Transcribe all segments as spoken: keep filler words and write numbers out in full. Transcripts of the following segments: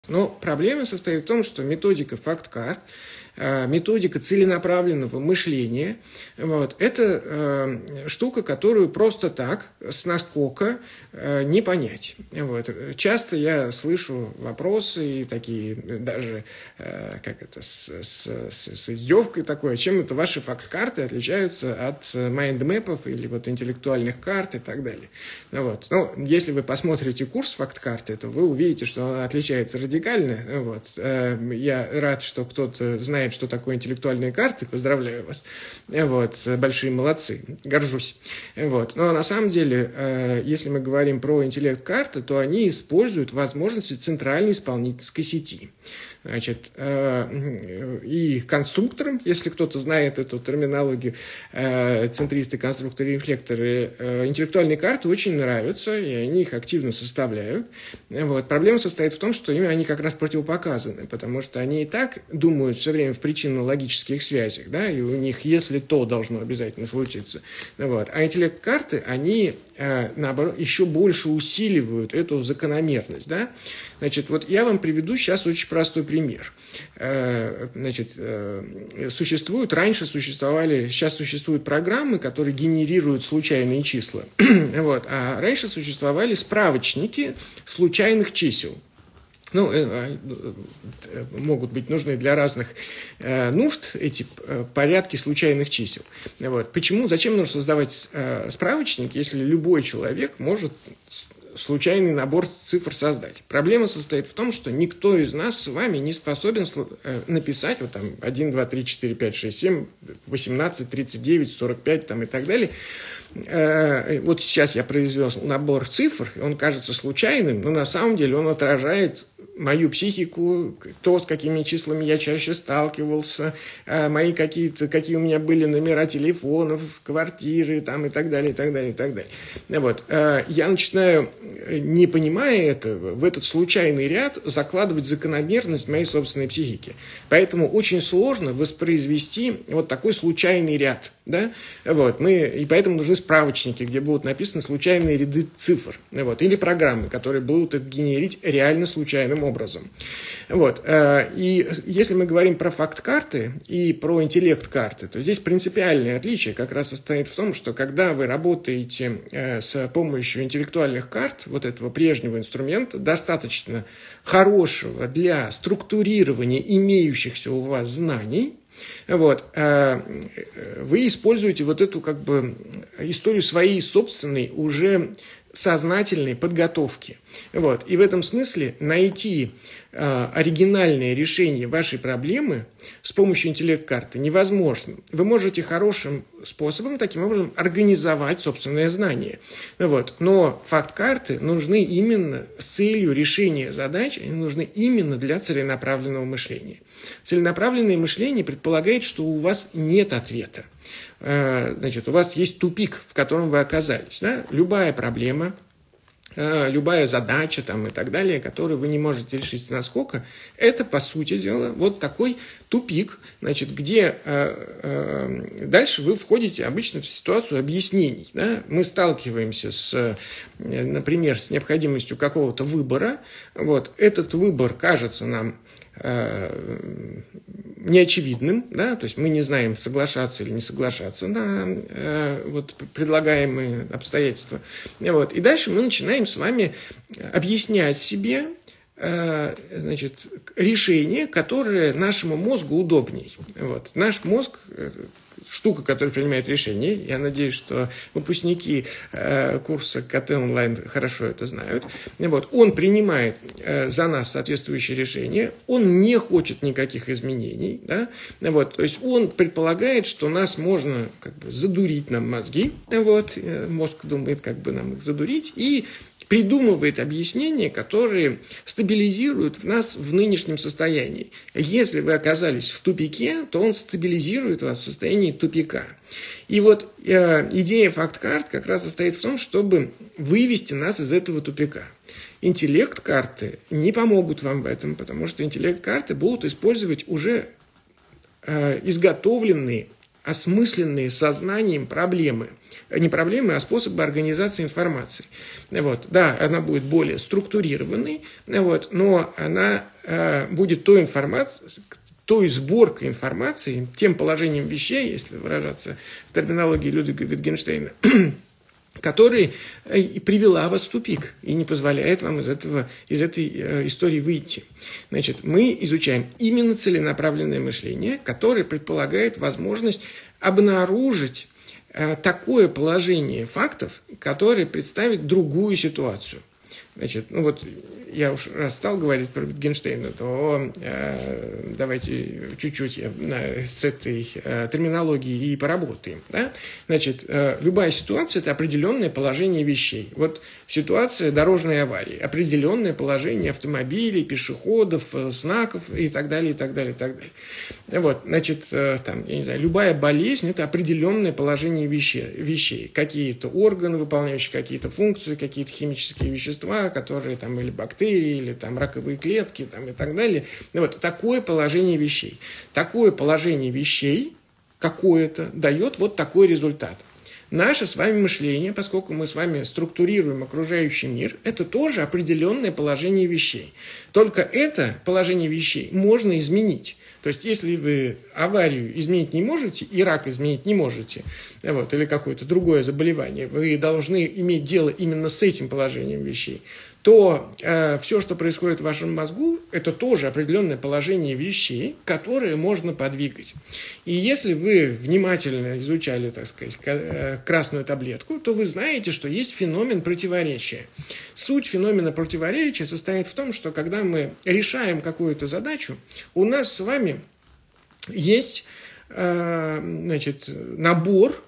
Но проблема состоит в том, что методика факт-карт, методика целенаправленного мышления, вот, это э, штука, которую просто так, с наскока, э, не понять. Вот. Часто я слышу вопросы, и такие даже, э, как это, с, с, с, с издевкой такой, чем это ваши факт-карты отличаются от майндмэпов или вот интеллектуальных карт и так далее. Вот. Ну, если вы посмотрите курс факт-карты, то вы увидите, что она отличается радикально. Вот. Э, я рад, что кто-то знает, что такое интеллектуальные карты, поздравляю вас, вот, большие молодцы, горжусь, вот, но на самом деле, если мы говорим про интеллект-карты, то они используют возможности центральной исполнительской сети. Значит, и конструкторам, если кто-то знает эту терминологию, центристы, конструкторы, рефлекторы, интеллектуальные карты очень нравятся, и они их активно составляют. Вот. Проблема состоит в том, что им они как раз противопоказаны, потому что они и так думают все время в причинно-логических связях, да, и у них, если то, должно обязательно случиться. Вот. А интеллект-карты, они, наоборот, еще больше усиливают эту закономерность, да. Значит, вот я вам приведу сейчас очень простой пример. Значит, существуют, раньше существовали, сейчас существуют программы, которые генерируют случайные числа. Вот, а раньше существовали справочники случайных чисел. Ну, могут быть нужны для разных нужд эти порядки случайных чисел. Вот. Почему, зачем нужно создавать справочник, если любой человек может случайный набор цифр создать? Проблема состоит в том, что никто из нас с вами не способен написать вот там один, два, три, четыре, пять, шесть, семь, восемнадцать, тридцать девять, сорок пять там, и так далее. Вот сейчас я произвел набор цифр, он кажется случайным, но на самом деле он отражает мою психику, то, с какими числами я чаще сталкивался, мои какие-то, какие у меня были номера телефонов, квартиры там, и так далее, и так далее, и так далее. Вот. Я начинаю, не понимая этого, в этот случайный ряд закладывать закономерность моей собственной психики. Поэтому очень сложно воспроизвести вот такой случайный ряд. Да? Вот. Мы, и поэтому нужны справочники, где будут написаны случайные ряды цифр. Вот. Или программы, которые будут их генерить реально случайным образом. Вот. И если мы говорим про факт-карты и про интеллект-карты, то здесь принципиальное отличие как раз состоит в том, что когда вы работаете с помощью интеллектуальных карт, вот этого прежнего инструмента, достаточно хорошего для структурирования имеющихся у вас знаний, вот, вы используете вот эту как бы историю своей собственной уже сознательной подготовки. Вот. И в этом смысле найти э, оригинальное решение вашей проблемы с помощью интеллект-карты невозможно. Вы можете хорошим способом, таким образом, организовать собственное знание. Вот. Но факт-карты нужны именно с целью решения задач, они нужны именно для целенаправленного мышления. Целенаправленное мышление предполагает, что у вас нет ответа. Значит, у вас есть тупик, в котором вы оказались. Да? Любая проблема, любая задача там, и так далее, которую вы не можете решить с наскока, это, по сути дела, вот такой тупик, значит, где э, э, дальше вы входите обычно в ситуацию объяснений. Да? Мы сталкиваемся, с, например, с необходимостью какого-то выбора. Вот. Этот выбор кажется нам неочевидным, да, то есть мы не знаем, соглашаться или не соглашаться на э, вот, предлагаемые обстоятельства. Вот. И дальше мы начинаем с вами объяснять себе э, значит, решение, которое нашему мозгу удобней. Вот. Наш мозг штука, которая принимает решения. Я надеюсь, что выпускники э, курса КТ онлайн хорошо это знают. Вот. Он принимает э, за нас соответствующие решения. Он не хочет никаких изменений. Да? Вот. То есть он предполагает, что нас можно как бы задурить нам мозги. Вот. Мозг думает, как бы нам их задурить. И придумывает объяснения, которые стабилизируют в нас в нынешнем состоянии. Если вы оказались в тупике, то он стабилизирует вас в состоянии тупика. И вот э, идея факт-карт как раз состоит в том, чтобы вывести нас из этого тупика. Интеллект-карты не помогут вам в этом, потому что интеллект-карты будут использовать уже э, изготовленные осмысленные сознанием проблемы. Не проблемы, а способы организации информации. Вот. Да, она будет более структурированной, вот, но она э, будет той информацией, той сборкой информации, тем положением вещей, если выражаться в терминологии Людвига Wittgensteina, которая и привела вас в тупик и не позволяет вам из, этого, из этой э, истории выйти. Значит, мы изучаем именно целенаправленное мышление, которое предполагает возможность обнаружить э, такое положение фактов, которое представит другую ситуацию. Значит, ну вот я уж раз стал говорить про Wittgensteina, то э, давайте чуть-чуть я, э, с этой э, терминологией и поработаем. Да? Значит, э, любая ситуация – это определенное положение вещей. Вот ситуация дорожной аварии, определенное положение автомобилей, пешеходов, э, знаков и так далее, и так далее, и так далее. Вот, значит, э, там, я не знаю, любая болезнь – это определенное положение вещей. вещей. Какие-то органы, выполняющие какие-то функции, какие-то химические вещества, которые там или бактерии, или там раковые клетки там, и так далее. Вот такое положение вещей. Такое положение вещей какое-то дает вот такой результат. Наше с вами мышление, поскольку мы с вами структурируем окружающий мир, это тоже определенное положение вещей. Только это положение вещей можно изменить. То есть, если вы аварию изменить не можете, и рак изменить не можете, вот, или какое-то другое заболевание, вы должны иметь дело именно с этим положением вещей, то э, все, что происходит в вашем мозгу, это тоже определенное положение вещей, которые можно подвигать. И если вы внимательно изучали, так сказать, красную таблетку, то вы знаете, что есть феномен противоречия. Суть феномена противоречия состоит в том, что когда мы решаем какую-то задачу, у нас с вами есть э, значит, набор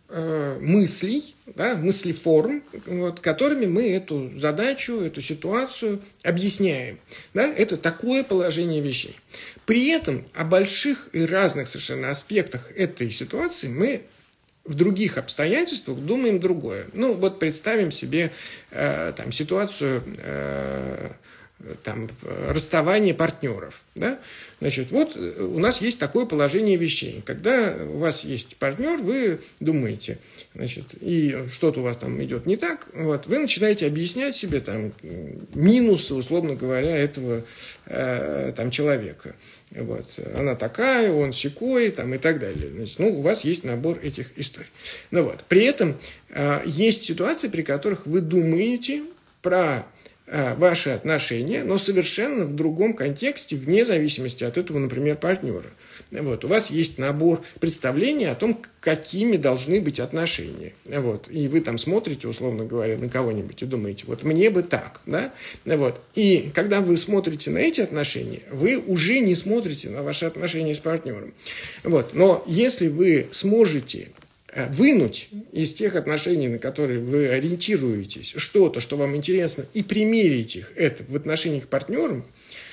мыслей, да, мыслеформ, вот, которыми мы эту задачу, эту ситуацию объясняем. Да? Это такое положение вещей. При этом о больших и разных совершенно аспектах этой ситуации мы в других обстоятельствах думаем другое. Ну, вот представим себе э, там, ситуацию э, там, расставания партнеров. Да? Значит, вот у нас есть такое положение вещей. Когда у вас есть партнер, вы думаете, значит, и что-то у вас там идет не так, вот, вы начинаете объяснять себе там, минусы, условно говоря, этого э, там, человека. Вот. Она такая, он сякой, там, и так далее. Значит, ну, у вас есть набор этих историй. Ну, вот. При этом э, есть ситуации, при которых вы думаете про ваши отношения, но совершенно в другом контексте, вне зависимости от этого, например, партнера. Вот. У вас есть набор представлений о том, какими должны быть отношения. Вот. И вы там смотрите, условно говоря, на кого-нибудь и думаете, вот мне бы так. Да? Вот. И когда вы смотрите на эти отношения, вы уже не смотрите на ваши отношения с партнером. Вот. Но если вы сможете вынуть из тех отношений, на которые вы ориентируетесь, что-то, что вам интересно, и примерить их это в отношениях к партнерам,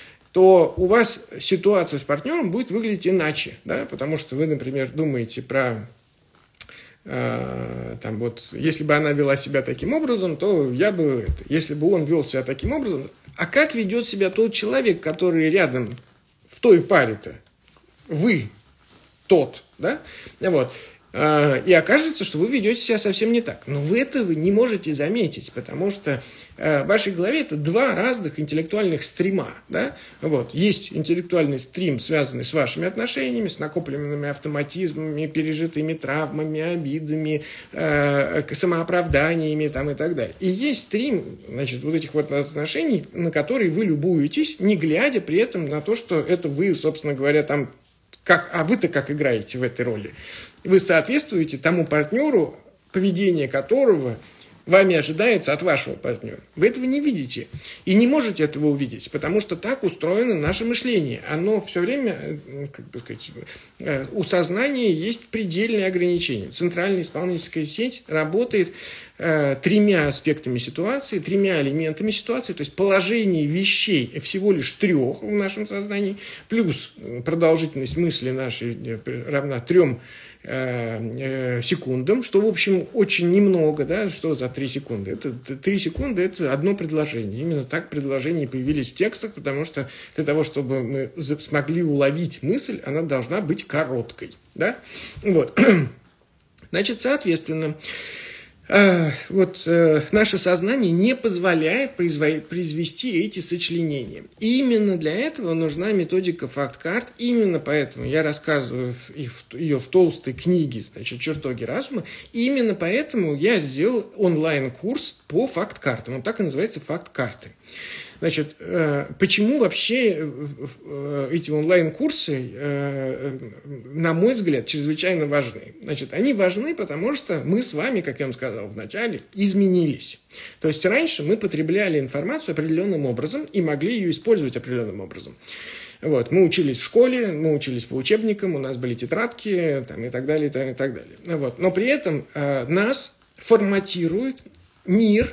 то у вас ситуация с партнером будет выглядеть иначе, да? Потому что вы, например, думаете про, э, там вот, если бы она вела себя таким образом, то я бы, это, если бы он вел себя таким образом, а как ведет себя тот человек, который рядом в той паре-то, вы тот, да, вот. И окажется, что вы ведете себя совсем не так. Но вы этого не можете заметить, потому что в вашей голове это два разных интеллектуальных стрима. Да? Вот. Есть интеллектуальный стрим, связанный с вашими отношениями, с накопленными автоматизмами, пережитыми травмами, обидами, э, самооправданиями там, и так далее. И есть стрим, значит, вот этих вот отношений, на которые вы любуетесь, не глядя при этом на то, что это вы, собственно говоря, там, как, а вы-то как играете в этой роли. Вы соответствуете тому партнеру, поведение которого вами ожидается от вашего партнера. Вы этого не видите и не можете этого увидеть, потому что так устроено наше мышление. Оно все время, как бы сказать, у сознания есть предельные ограничения. Центральная исполнительская сеть работает э, тремя аспектами ситуации, тремя элементами ситуации, то есть положение вещей всего лишь трех в нашем сознании, плюс продолжительность мысли нашей равна трем секундам, что, в общем, очень немного, да, что за три секунды? Это три секунды – это одно предложение. Именно так предложения появились в текстах, потому что для того, чтобы мы смогли уловить мысль, она должна быть короткой, да? Вот. Значит, соответственно, вот наше сознание не позволяет произвести эти сочленения. И именно для этого нужна методика факт-карт. Именно поэтому я рассказываю ее в толстой книге, значит, «Чертоги разума». И именно поэтому я сделал онлайн-курс по факт-картам. Он так и называется «Факт-карты». Значит, почему вообще эти онлайн-курсы, на мой взгляд, чрезвычайно важны? Значит, они важны, потому что мы с вами, как я вам сказал в начале, изменились. То есть раньше мы потребляли информацию определенным образом и могли ее использовать определенным образом. Вот, мы учились в школе, мы учились по учебникам, у нас были тетрадки там, и так далее, и так, и так далее. Вот. Но при этом нас форматирует мир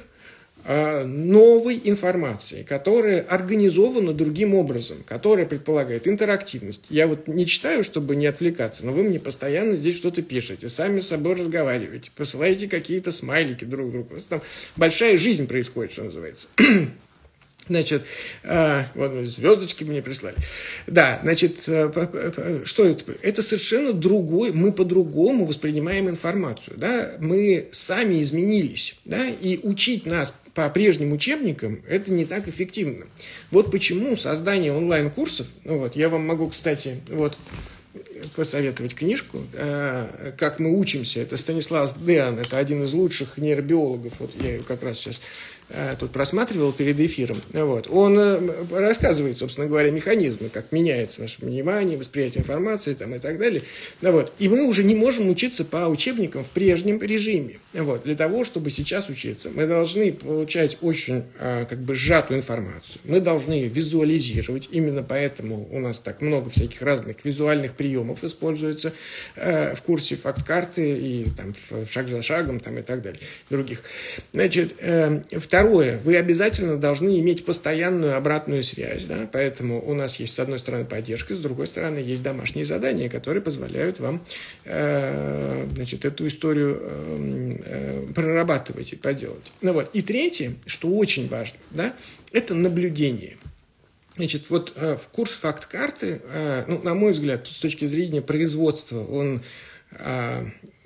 новой информации, которая организована другим образом, которая предполагает интерактивность. Я вот не читаю, чтобы не отвлекаться, но вы мне постоянно здесь что-то пишете, сами с собой разговариваете, посылаете какие-то смайлики друг другу. Там большая жизнь происходит, что называется. Значит, э, вот звездочки мне прислали. Да, значит, э, что это? Это совершенно другой, мы по-другому воспринимаем информацию, да, мы сами изменились, да, и учить нас по прежним учебникам это не так эффективно. Вот почему создание онлайн-курсов, ну вот, я вам могу, кстати, вот, посоветовать книжку «Как мы учимся». Это Станислав Деан, это один из лучших нейробиологов. Вот я ее как раз сейчас тут просматривал перед эфиром. Вот. Он рассказывает, собственно говоря, механизмы, как меняется наше внимание, восприятие информации там, и так далее. Вот. И мы уже не можем учиться по учебникам в прежнем режиме. Вот. Для того, чтобы сейчас учиться, мы должны получать очень как бы сжатую информацию. Мы должны визуализировать. Именно поэтому у нас так много всяких разных визуальных приемов используется в курсе факт-карты и там, шаг за шагом там, и так далее. Других. Значит, второе. Вы обязательно должны иметь постоянную обратную связь. Да? Поэтому у нас есть, с одной стороны, поддержка, с другой стороны, есть домашние задания, которые позволяют вам э, значит, эту историю э, э, прорабатывать и поделать. Ну, вот. И третье, что очень важно, да, это наблюдение. Значит, вот э, в курс факт-карты, э, ну, на мой взгляд, с точки зрения производства, он... Э,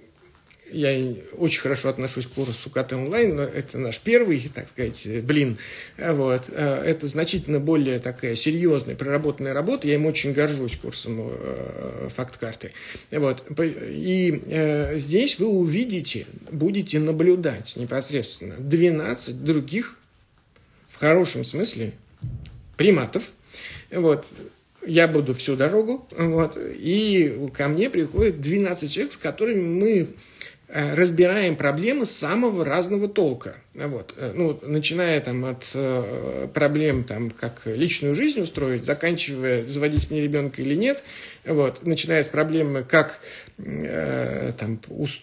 Я очень хорошо отношусь к курсу КТ онлайн, но это наш первый, так сказать, блин. Вот. Это значительно более такая серьезная, проработанная работа. Я им очень горжусь, курсом факт-карты. Вот. И здесь вы увидите, будете наблюдать непосредственно двенадцать других, в хорошем смысле, приматов. Вот. Я буду всю дорогу, вот, и ко мне приходит двенадцать человек, с которыми мы разбираем проблемы самого разного толка. Вот. Ну, начиная там, от э, проблем, там, как личную жизнь устроить, заканчивая, заводить мне ребенка или нет, вот, начиная с проблемы, как э, там, уст...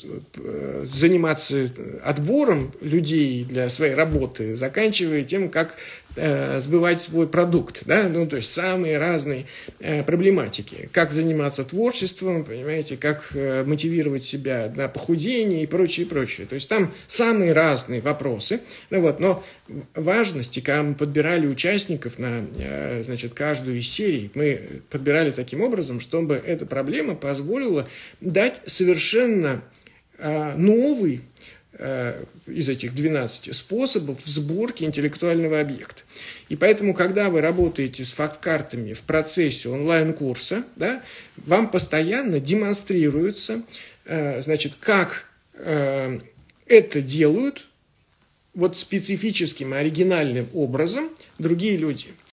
заниматься отбором людей для своей работы, заканчивая тем, как э, сбывать свой продукт, да? Ну, то есть самые разные э, проблематики, как заниматься творчеством, понимаете, как э, мотивировать себя на похудение и прочее, прочее. То есть там самые разные вопросы, ну, вот, но важности, когда мы подбирали участников на, э, значит, каждую из серий, мы подбирали таким образом, чтобы эта проблема позволила дать совершенно новый из этих двенадцати способов сборки интеллектуального объекта. И поэтому, когда вы работаете с факт-картами в процессе онлайн-курса, да, вам постоянно демонстрируется, значит, как это делают вот специфическим, оригинальным образом другие люди.